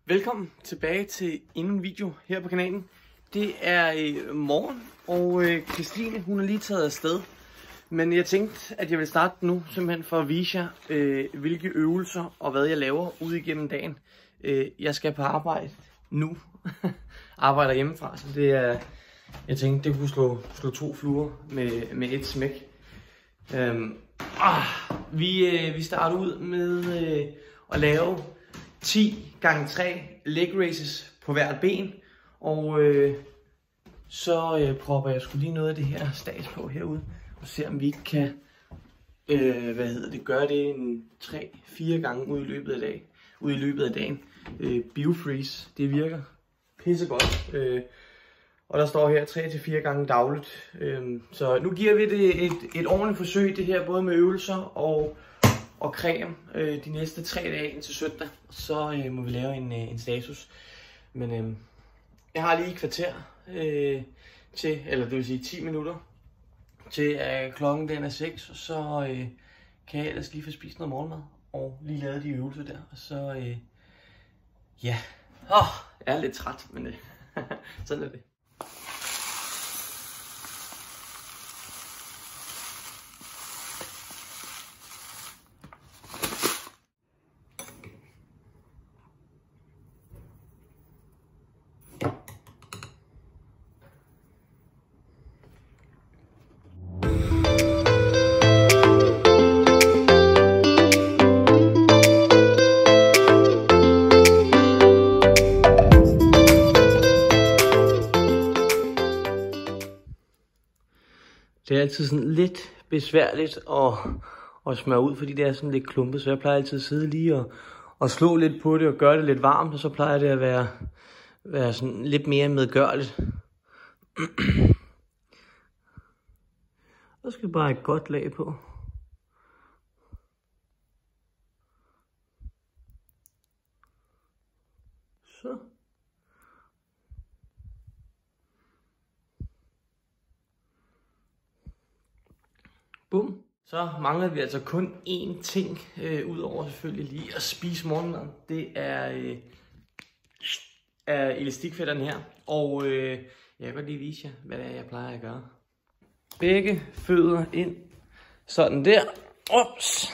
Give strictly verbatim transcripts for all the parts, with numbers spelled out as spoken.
Velkommen tilbage til endnu en video her på kanalen. Det er øh, morgen, og øh, Christine hun er lige taget afsted. Men jeg tænkte, at jeg vil starte nu simpelthen for at vise jer, øh, hvilke øvelser og hvad jeg laver ude igennem dagen. Øh, jeg skal på arbejde nu. Arbejder hjemmefra, så det er... Jeg tænkte, det kunne slå, slå to fluer med, med et smæk. Øhm, ah, vi, øh, vi starter ud med øh, at lave ti gange tre leg raises på hvert ben. Og øh, så øh, propper jeg sgu lige noget af det her stads på herude. Og se om vi ikke kan øh, hvad hedder det, gøre det en tre fire gange ud i løbet af, dag, ud i løbet af dagen. Øh, BioFreeze, det virker pissegodt. Øh, Og der står her tre til fire gange dagligt. Øhm, så nu giver vi det et, et ordentligt forsøg, det her, både med øvelser og, og creme, øh, de næste tre dage indtil søndag. Så øh, må vi lave en, øh, en status. Men øh, jeg har lige et kvarter øh, til, eller det vil sige ti minutter, til at klokken den er seks. Og så øh, kan jeg ellers lige få spist noget morgenmad og lige lave de øvelser der. Og så, øh, ja, oh, jeg er lidt træt, men øh, sådan er det. Det er altid sådan lidt besværligt at, at smøre ud, fordi det er sådan lidt klumpet, så jeg plejer altid at sidde lige og, og slå lidt på det og gøre det lidt varmt, og så plejer det at være, være sådan lidt mere medgørligt. Så skal bare et godt lag på. Så. Bum. Så mangler vi altså kun én ting, øh, udover selvfølgelig lige at spise morgenmad. Det er, øh, er elastikfætterne her. Og øh, jeg kan godt lige vise jer, hvad det er, jeg plejer at gøre. Begge fødder ind. Sådan der. Ups.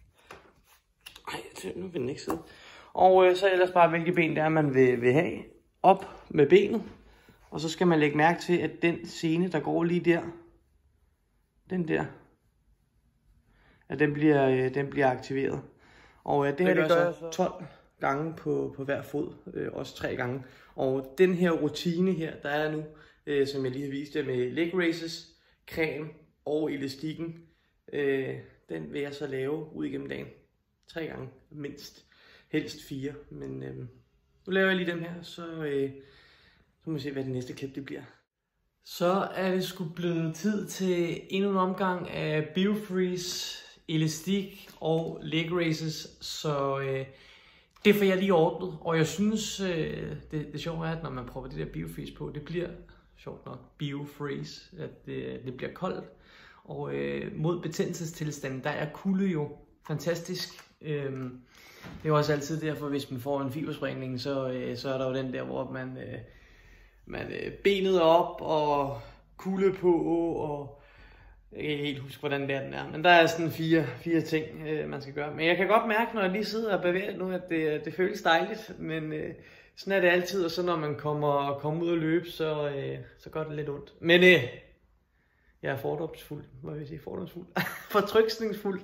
Ej, nu vil den ikke sidde. Og øh, så ellers bare, hvilke ben der man vil, vil have. Op med benet. Og så skal man lægge mærke til, at den sene, der går lige der, den der, at den bliver, øh, den bliver aktiveret. Og øh, det her det gør jeg så tolv gange på, på hver fod, øh, også tre gange. Og den her rutine her, der er nu, øh, som jeg lige har vist jer med leg raises, creme og elastikken, øh, den vil jeg så lave ud igennem dagen. Tre gange mindst, helst fire. Men øh, nu laver jeg lige dem her, så, øh, så må vi se, hvad det næste klip det bliver. Så er det sgu blevet tid til endnu en omgang af BioFreeze, elastik og leg raises, så øh, det får jeg lige ordnet. Og jeg synes, øh, det, det sjove er, at når man prøver det der BioFreeze på, det bliver sjovt nok BioFreeze, at det, det bliver koldt. Og øh, mod betændelsestilstanden, der er kulde jo fantastisk. Øh, det er også altid derfor, hvis man får en fibersprængning, så, øh, så er der jo den der, hvor man... Øh, Man øh, benet op og kulde på, og jeg kan ikke helt huske, hvordan det er, den er. Men der er sådan fire, fire ting, øh, man skal gøre. Men jeg kan godt mærke, når jeg lige sidder og bevæger nu, at det, det føles dejligt. Men øh, sådan er det altid, og så når man kommer, kommer ud og løbe, så, øh, så gør det lidt ondt. Men øh, jeg er fordomsfuld, må jeg sige, fordomsfuld. Fortryksningsfuld.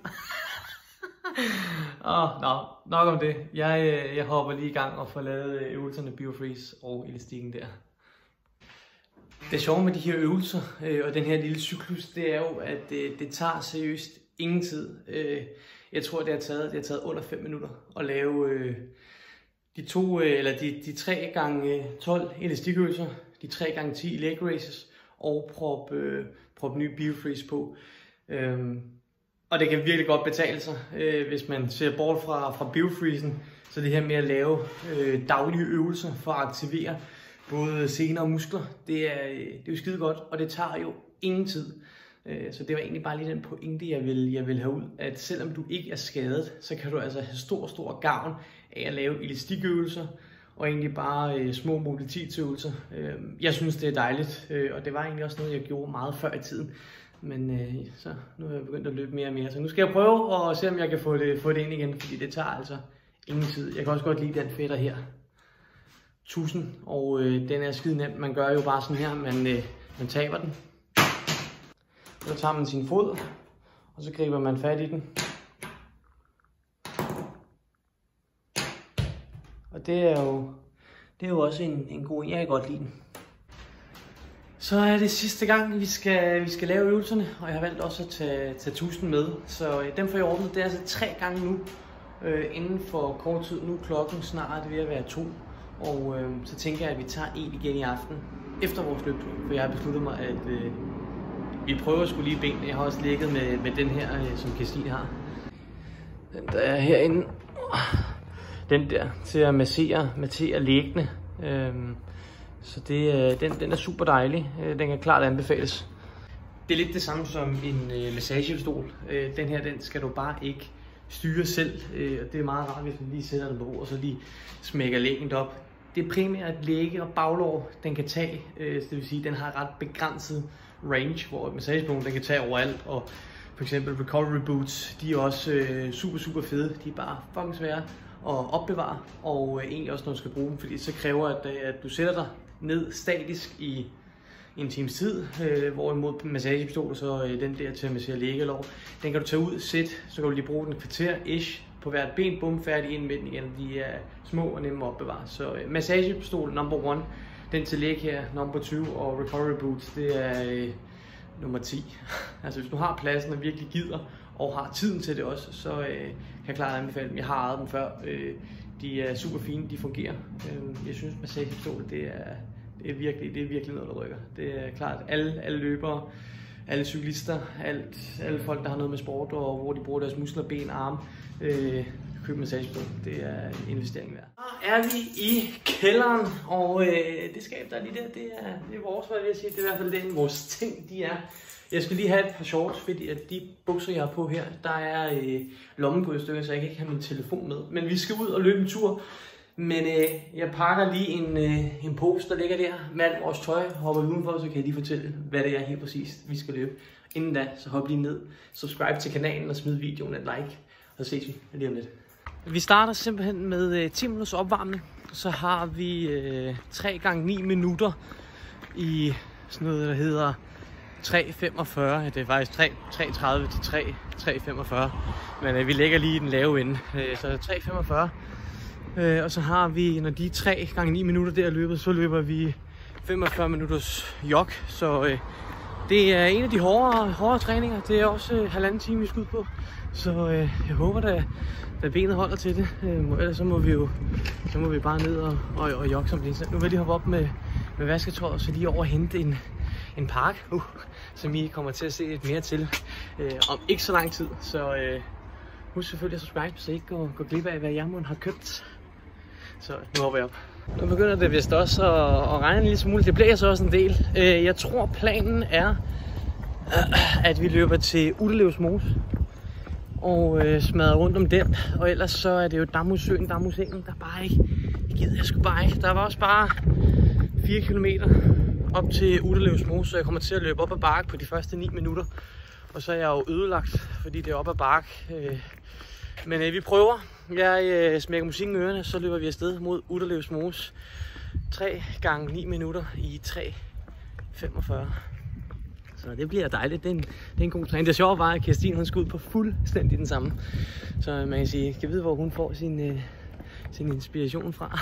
Åh, oh, no, nok om det. Jeg, øh, jeg hopper lige i gang og får lavet øvelserne BioFreeze og elastikken der. Det sjove med de her øvelser øh, og den her lille cyklus, det er jo, at øh, det tager seriøst ingen tid. Øh, jeg tror, det har taget, det har taget under fem minutter at lave øh, de to øh, eller de, de tre gange tolv elastikøvelser, de tre gange ti leg raises og prop, øh, prop ny BioFreeze på. Øh, og det kan virkelig godt betale sig, øh, hvis man ser bort fra, fra BioFreezen. Så det her med at lave øh, daglige øvelser for at aktivere både sener og muskler, det er, det er jo skide godt, og det tager jo ingen tid. Så det var egentlig bare lige den pointe, jeg vil, jeg vil have ud, at selvom du ikke er skadet, så kan du altså have stor, stor gavn af at lave elastikøvelser og egentlig bare øh, små mobilitetsøvelser. Øh, jeg synes, det er dejligt, øh, og det var egentlig også noget, jeg gjorde meget før i tiden. Men øh, så nu er jeg begyndt at løbe mere og mere, så nu skal jeg prøve at se, om jeg kan få det, få det ind igen, fordi det tager altså ingen tid. Jeg kan også godt lide den fætter her. tusind, og øh, den er skide nem. Man gør jo bare sådan her, man, øh, man taber den. Så tager man sin fod, og så griber man fat i den. Og det er jo, det er jo også en, en god en. Jeg kan godt lide den. Så er det sidste gang, vi skal, vi skal lave øvelserne, og jeg har valgt også at tage, tage tusind med. Så øh, dem får jeg ordnet. Det er altså tre gange nu, øh, inden for kort tid. Nu er klokken snart ved at være to. Og øh, så tænker jeg, at vi tager en igen i aften, efter vores løb. For jeg har besluttet mig, at øh, vi prøver at skulle lige benene. Jeg har også ligget med, med den her, øh, som Kirstine har. Den der er herinde. Den der til at massere, massere læggene. Øhm, så det, den, den er super dejlig. Den kan klart anbefales. Det er lidt det samme som en øh, massagepistol. Øh, den her, den skal du bare ikke styre selv. Øh, det er meget rart, hvis man lige sætter den på ro, og så lige smækker læggen op. Det er primært lægge og baglår, den kan tage. Øh, det vil sige, den har ret begrænset range, hvor massagepistolen den kan tage overalt. Og for eksempel recovery boots, de er også øh, super, super fede. De er bare fucking svære at opbevare, og øh, egentlig også når du skal bruge dem, fordi så kræver at, at du sætter dig ned statisk i en times tid, øh, hvorimod massagepistoler, så øh, den der til at massere læge og lår, den kan du tage ud, sæt, så kan du lige bruge den kvarter ish på hvert ben, bum, færdig ind med den igen. De er små og nemme at opbevare. Så øh, massagepistol number one, den til læge her, number two, og recovery boots, det er øh, nummer ti. Altså hvis du har pladsen og virkelig gider, og har tiden til det også, så øh, kan jeg klart anbefale dem. Jeg har ejet dem før. Øh, de er super fine, de fungerer. Øh, jeg synes, massagepistol, det er, det er virkelig, det er virkelig noget, der rykker. Det er klart, alle, alle løbere, alle cyklister, alt, alle folk, der har noget med sport, og hvor de bruger deres muskler, ben, arme, øh, køb massagepistol. Det er en investering værd. Så er vi i kælderen, og øh, det skab, der er lige der, det er, det er vores, hvad jeg vil sige. Det er i hvert fald den, vores ting, de er. Jeg skal lige have et par shorts, fordi at de bukser, jeg har på her, der er øh, lommen på et stykke, så jeg kan ikke have min telefon med. Men vi skal ud og løbe en tur. Men øh, jeg pakker lige en, øh, en pose, der ligger der med alt vores tøj. Hopper udenfor, så kan jeg lige fortælle, hvad det er helt præcis, vi skal løbe. Inden da, så hop lige ned, subscribe til kanalen og smid videoen et like. Og så ses vi lige om lidt. Vi starter simpelthen med øh, ti minutters opvarmning. Så har vi øh, tre gange ni minutter i sådan noget, der hedder tre femogfyrre, det er faktisk tre tredive til tre femogfyrre, men øh, vi ligger lige i den lave ende, øh, så tre femogfyrre. Øh, og så har vi, når de er tre gange ni minutter der løbet, så løber vi femogfyrre minutters jog, så øh, det er en af de hårdere, hårdere træninger. Det er også øh, halvanden time vi skal ud på, så øh, jeg håber da, at benet holder til det. Øh, ellers så må vi jo så må vi bare ned og, og, og jogge som det. Nu vil jeg lige hoppe op med, med vasketøjet, så lige over og hente en en park, uh, som I kommer til at se lidt mere til øh, om ikke så lang tid. Så øh, husk selvfølgelig at subscribe, så I ikke går, går glip af, hvad jeg har købt. Så nu hopper jeg op. Nu begynder det vist også at, at regne en lille smule. Det blæser også en del. Øh, jeg tror planen er, øh, at vi løber til Utterlevs Mose og øh, smadrer rundt om den. Og ellers så er det jo Damhussøen, Damhussengen, der bare ikke, det gider jeg sgu bare ikke. Der var også bare fire kilometer op til Utterlevs Mose, så jeg kommer til at løbe op ad bakke på de første ni minutter. Og så er jeg jo ødelagt, fordi det er op ad bakke. Men øh, vi prøver. Jeg øh, smækker musikken i ørerne, så løber vi afsted mod Utterlevs Mose. tre gange ni minutter i tre femogfyrre. Så det bliver dejligt. Det er en, det er en god træning. Det sjove var, at Kirstine hun skal ud på fuldstændig den samme. Så man kan sige, kan vide, hvor hun får sin, øh, sin inspiration fra.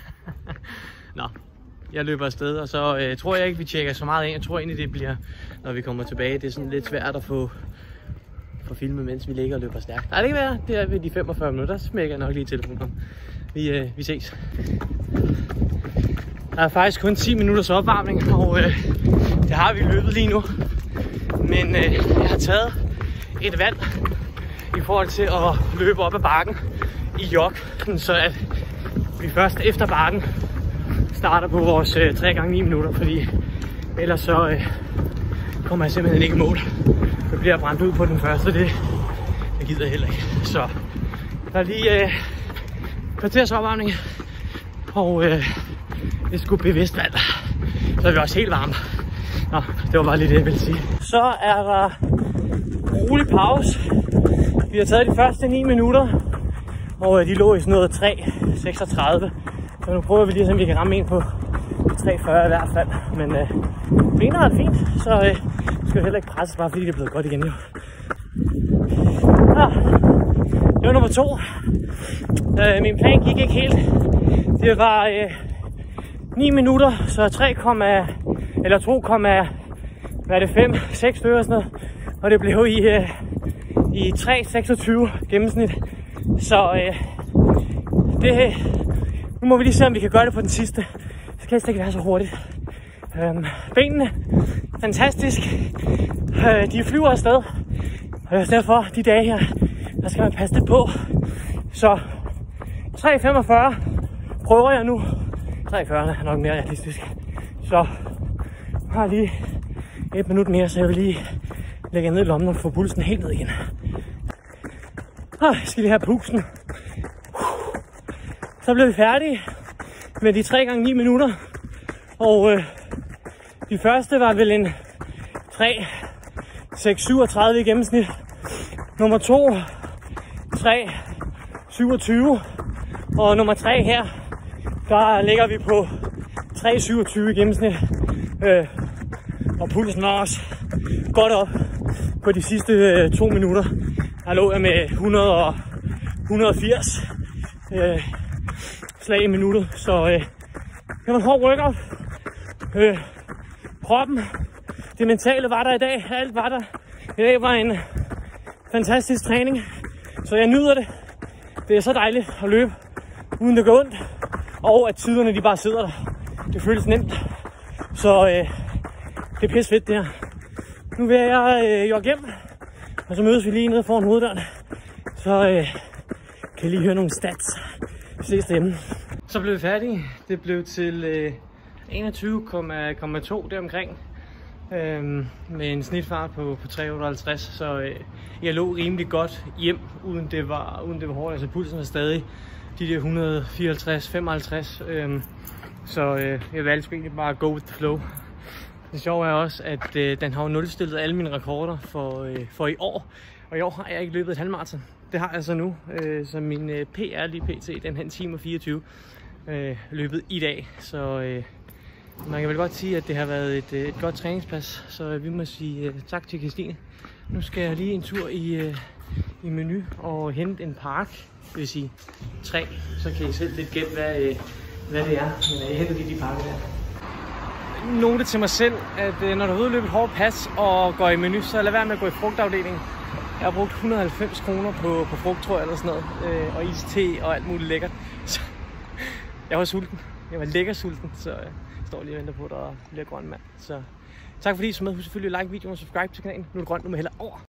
Nå. Jeg løber afsted, og så øh, tror jeg ikke, vi tjekker så meget ind. Jeg tror egentlig, det bliver, når vi kommer tilbage. Det er sådan lidt svært at få, få filmet, mens vi ligger og løber stærkt. Nej, det kan være. Det er ved de femogfyrre minutter. Så smækker jeg nok lige telefonen. Vi, øh, vi ses. Der er faktisk kun ti minutters opvarmning, og øh, det har vi løbet lige nu. Men øh, jeg har taget et valg i forhold til at løbe op ad bakken i jog, så at vi først efter bakken starter på vores øh, tre gange ni minutter, fordi ellers så øh, kommer jeg simpelthen ikke i mål. Jeg bliver brændt ud på den første, det, det gider jeg heller ikke. Så der er lige øh, kvarters opvarmning Og øh, det skulle bevidst valgt. Så er vi også helt varme. Nå, det var bare lige det, jeg ville sige. Så er der rolig pause. Vi har taget de første ni minutter, og øh, de lå i sådan noget tre seksogtredive. Så nu prøver vi lige, om vi kan ramme en på tre fyrre i hvert fald. Men øh, benene er fint, så øh, skal vi heller ikke presse, bare fordi det er blevet godt igen jo. Ja, det var nummer to. Øh, min plan gik ikke helt. Det var øh, ni minutter, så tre, eller to, hvad er det, fem, seks stykker og sådan noget. Og det blev i, øh, i tre seksogtyve gennemsnit. Så øh, det, nu må vi lige se, om vi kan gøre det på den sidste. Så kan det ikke være så hurtigt. Øhm, benene, fantastisk. Øh, de flyver afsted. Og derfor, de dage her, der skal man passe lidt på. Så tre femogfyrre prøver jeg nu. tre fyrre er nok mere realistisk. Så jeg har lige et minut mere, så jeg vil lige lægge ned i lommen og få pulsen helt ned igen. Ah, jeg skal lige have pusten. Så bliver vi færdige med de tre gange ni minutter. Og øh, de første var vel en tre seks syvogtredive i gennemsnit. Nummer to tre syvogtyve. Og nummer tre her, der ligger vi på tre syvogtyve i gennemsnit. Øh, og pulsen var også godt op på de sidste øh, to minutter. Der lå jeg med hundrede og firs øh, slag i minuttet. Så øh, det var en hård workout. Øh, kroppen, det mentale var der i dag. Alt var der. I dag var en fantastisk træning. Så jeg nyder det. Det er så dejligt at løbe, uden det går ondt. Og at tiderne de bare sidder der. Det føles nemt. Så øh, det er pisse fedt det her. Nu vil jeg øh, jogge hjem. Og så mødes vi lige nede foran hoveddøren. Så øh, kan I lige høre nogle stats. Vi ses derhjemme. Så blev vi færdige. Det blev til øh, enogtyve komma to deromkring. Øhm, med en snitfart på, på tre otteoghalvtreds. Så øh, jeg lå rimelig godt hjem, uden det var, uden det var hårdt. Altså pulsen var stadig de der et hundrede og fireoghalvtreds femoghalvtreds. Øhm, så øh, jeg valgte egentlig bare at go with the flow. Det sjove er også, at øh, den har jo nulstillet alle mine rekorder for, øh, for i år. Og i år har jeg ikke løbet et halvmaraton. Det har jeg så nu. Øh, så min øh, P R lige pt, den her en time og fireogtyve øh, løbet i dag. Så øh, man kan vel godt sige, at det har været et, et godt træningspas. Så vi må sige uh, tak til Kristine. Nu skal jeg lige en tur i, uh, i menu og hente en park. Det vil sige tre. Så kan I selv lidt gætte, hvad, uh, hvad det er. Men jeg henter lige de pakker der. Note til mig selv, at uh, når du er ude og løbe et hårdt pas og går i menu, så lad være med at gå i frugtafdelingen. Jeg har brugt et hundrede og halvfems kroner på, på frugt, tror jeg, eller sådan noget. Uh, og iste og alt muligt lækkert. Så jeg var sulten. Jeg var lækker sulten, så jeg står lige og venter på, at der bliver grøn mand. Så tak fordi I så med. Husk selvfølgelig at like videoen og subscribe til kanalen. Nu er det grønt, nu må jeg hellere over.